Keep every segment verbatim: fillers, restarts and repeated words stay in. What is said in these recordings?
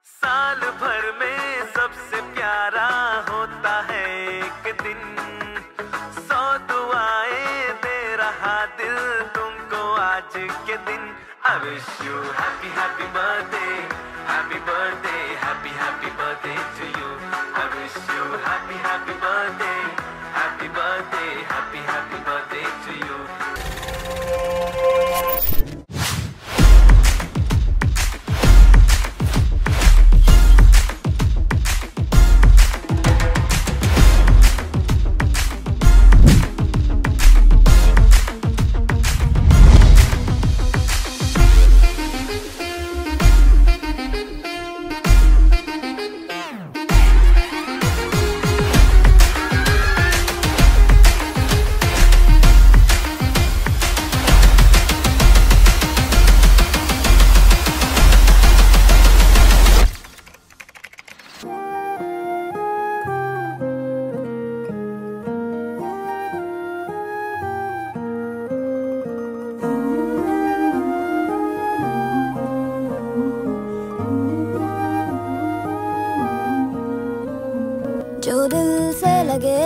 साल भर में सबसे प्यारा होता है एक दिन, सौ दुआएं दे रहा दिल तुमको आज के दिन। I wish you happy happy birthday, happy birthday, happy happy birthday to you. I wish you happy happy birthday, happy birthday, happy happy birthday to you. जो दिल से लगे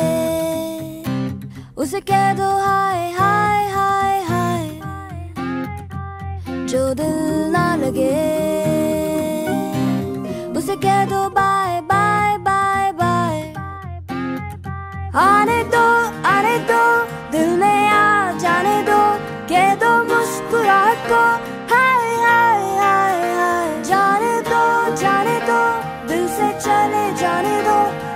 उसे कह दो हाय हाय हाय हाय, जो दिल ना लगे उसे कह दो बाय बाय बाय बाय। आने दो आने दो दिल में आ जाने दो, कह दो मुस्कुराहट को हाय हाय हाय हाय। जाने दो जाने दो दिल से चले जाने दो,